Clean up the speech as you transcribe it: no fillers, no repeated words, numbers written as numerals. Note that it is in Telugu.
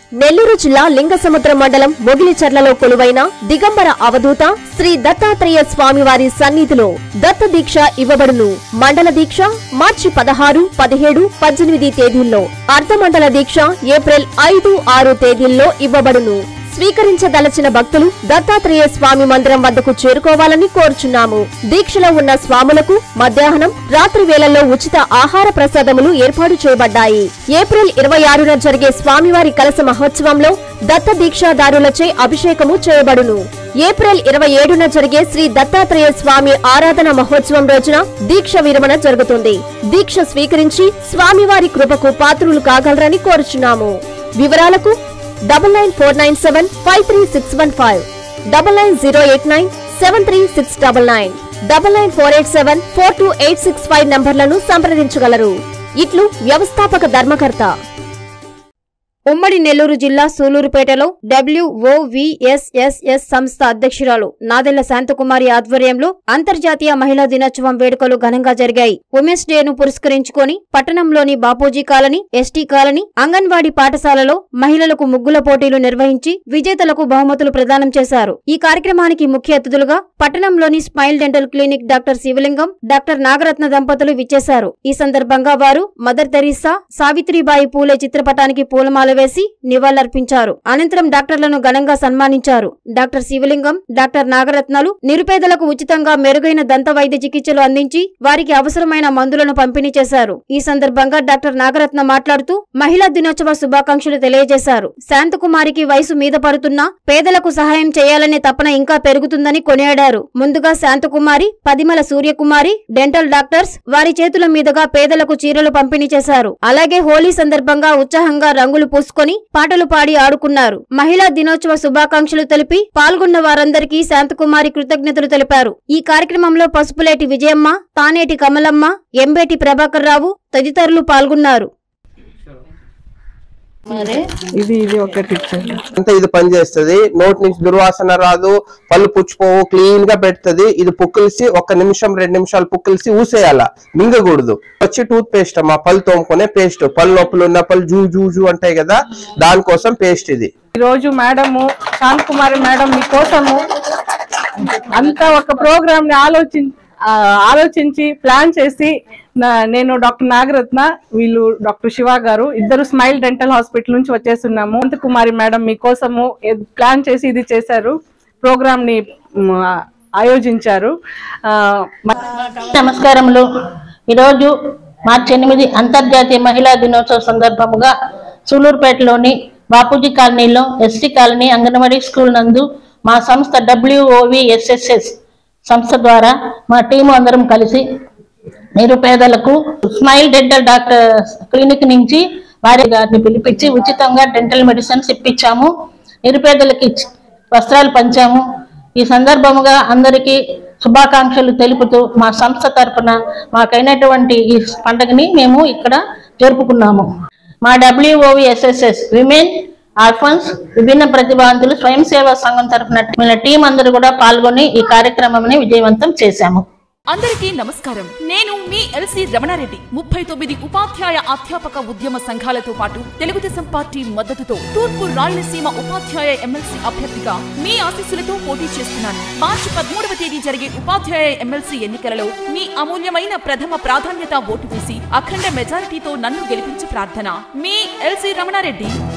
నెల్లూరు జిల్లా లింగసముద్రం మండలం మొగిలిచర్లలో కొలువైన దిగంబర అవధూత శ్రీ దత్తాత్రేయ స్వామివారి సన్నిధిలో దత్త దీక్ష ఇవ్వబడును. మండల దీక్ష మార్చి 16, 17, 18 తేదీల్లో, అర్ధమండల దీక్ష ఏప్రిల్ 5, 6 తేదీల్లో ఇవ్వబడును. స్వీకరించదలచిన భక్తులు దత్తాత్రేయ స్వామి మందిరం వద్దకు చేరుకోవాలని కోరుచున్నాము. దీక్షలో ఉన్న స్వాములకు మధ్యాహ్నం, రాత్రి వేళల్లో ఉచిత ఆహార ప్రసాదములు ఏర్పాటు చేయబడ్డాయి. ఏప్రిల్ 26న జరిగే స్వామివారి కలశ మహోత్సవంలో దత్త దీక్షాదారులచే అభిషేకము చేయబడును. ఏప్రిల్ 27న జరిగే శ్రీ దత్తాత్రేయ స్వామి ఆరాధన మహోత్సవం రోజున దీక్ష విరమణ జరుగుతుంది. దీక్ష స్వీకరించి స్వామివారి కృపకు పాత్రులు కాగలరని కోరుచున్నాము. వివరాలకు 9949753615, 990897369, 994874286 నంబర్లను సంప్రదించగలరు. ఇట్లు వ్యవస్థాపక ధర్మకర్త. ఉమ్మడి నెల్లూరు జిల్లా సూలూరుపేటలో WOVSSS సంస్థ అధ్యక్షురాలు నాదెళ్ల శాంతకుమారి ఆధ్వర్యంలో అంతర్జాతీయ మహిళా దినోత్సవం వేడుకలు ఘనంగా జరిగాయి. ఉమెన్స్ డేను పురస్కరించుకొని పట్టణంలోని Bapuji colony, ST colony, anganwadi పాఠశాలలో మహిళలకు ముగ్గుల పోటీలు నిర్వహించి విజేతలకు బహుమతులు ప్రదానం చేశారు. ఈ కార్యక్రమానికి ముఖ్య అతిథులుగా పట్టణంలోని Smile Dental Clinic doctor Shivalingam, doctor Nagaratna దంపతులు విచ్చేశారు. ఈ సందర్భంగా వారు మదర్ తెరీసా, సావిత్రిబాయి పూలే చిత్రపటానికి పూలమాల వేసి నివాళులర్పించారు. అనంతరం డాక్టర్లను ఘనంగా సన్మానించారు. డాక్టర్ శివలింగం, డాక్టర్ నాగరత్నాలు నిరుపేదలకు ఉచితంగా మెరుగైన దంత వైద్య చికిత్సలు అందించి వారికి అవసరమైన మందులను పంపిణీ చేశారు. ఈ సందర్భంగా డాక్టర్ నాగరత్న మాట్లాడుతూ మహిళా దినోత్సవ శుభాకాంక్షలు తెలియజేశారు. శాంతకుమారికి వయసు మీద పడుతున్నా పేదలకు సహాయం చేయాలనే తపన ఇంకా పెరుగుతుందని కొనియాడారు. ముందుగా శాంతకుమారి, పదిమల సూర్యకుమారి డెంటల్ డాక్టర్స్ వారి చేతుల మీదుగా పేదలకు చీరలు పంపిణీ చేశారు. అలాగే హోలీ సందర్భంగా ఉత్సాహంగా రంగులు పూసుకొని పాటలు పాడి ఆడుకున్నారు. మహిళా దినోత్సవ శుభాకాంక్షలు తెలిపి పాల్గొన్న వారందరికీ శాంతకుమారి కృతజ్ఞతలు తెలిపారు. ఈ కార్యక్రమంలో పసుపులేటి విజయమ్మ, తానేటి కమలమ్మ, ఎంబేటి ప్రభాకర్ రావు తదితరులు పాల్గొన్నారు. ఇది పని చేస్తుంది. నోటి నుంచి దుర్వాసన రాదు, పళ్ళు పుచ్చిపోవు, క్లీన్ గా పెడుతుంది. ఇది పుక్కిలిసి 1 నిమిషం 2 నిమిషాలు పుక్కిలిసి ఊసేయాల, మింగకూడదు. వచ్చి టూత్ పేస్ట్ అమ్మా, పళ్ళు తోముకునే పేస్ట్. పళ్ళు నొప్పులు ఉన్న పళ్ళు జూ అంటాయి కదా, దానికోసం పేస్ట్ ఇది. ఈ రోజు మేడము శాంతకుమారి మేడం మీకోసము అంతా ఒక ప్రోగ్రామ్ ని ఆలోచించి ప్లాన్ చేసి, నేను డాక్టర్ నాగరత్న, వీళ్ళు డాక్టర్ శివ గారు, ఇద్దరు స్మైల్ డెంటల్ హాస్పిటల్ నుంచి వచ్చేస్తున్నాము. శాంతకుమారి మేడం మీకోసము ప్లాన్ చేసి ఇది చేశారు, ప్రోగ్రామ్ ని ఆయోజించారు. నమస్కారములు. ఈరోజు మార్చి 8 అంతర్జాతీయ మహిళా దినోత్సవ సందర్భముగా సూలూరుపేటలోని బాపూజీ కాలనీలో ఎస్టీ కాలనీ అంగన్వాడీ స్కూల్ నందు మా సంస్థ WOVSSS సంస్థ ద్వారా మా టీము అందరం కలిసి నిరుపేదలకు స్మైల్ డెంటల్ డాక్టర్ క్లినిక్ నుంచి వారి గారిని పిలిపించి ఉచితంగా డెంటల్ మెడిసిన్స్ ఇప్పించాము. నిరుపేదలకి వస్త్రాలు పంచాము. ఈ సందర్భముగా అందరికీ శుభాకాంక్షలు తెలుపుతూ మా సంస్థ తరపున మాకైనటువంటి ఈ పండుగని మేము ఇక్కడ జరుపుకున్నాము. మా WOVSSS విమెన్, ఆర్ఫన్స్, విభిన్న ప్రతిభావంతులు స్వయం సేవా సంఘం తరఫున టీం అందరూ కూడా పాల్గొని ఈ కార్యక్రమాన్ని విజయవంతం చేశాము. అందరికీ నమస్కారం. నేను మీ ఎల్సి రమణారెడ్డి. 39 ఉపాధ్యాయ అధ్యాపక ఉద్యమ సంఘాలతో పాటు తెలుగుదేశం పార్టీ మద్దతుతో తూర్పు రాయలసీమ ఉపాధ్యాయ ఎమ్మెల్సీ అభ్యర్థిగా మీ ఆశీస్సులతో పోటీ చేస్తున్నాను. మార్చి 13వ తేదీ జరిగే ఉపాధ్యాయ ఎమ్మెల్సీ ఎన్నికలలో మీ అమూల్యమైన ప్రథమ ప్రాధాన్యత ఓటు వేసి అఖండ మెజారిటీతో నన్ను గెలిపించి ప్రార్థన. మీ ఎల్సి రమణారెడ్డి.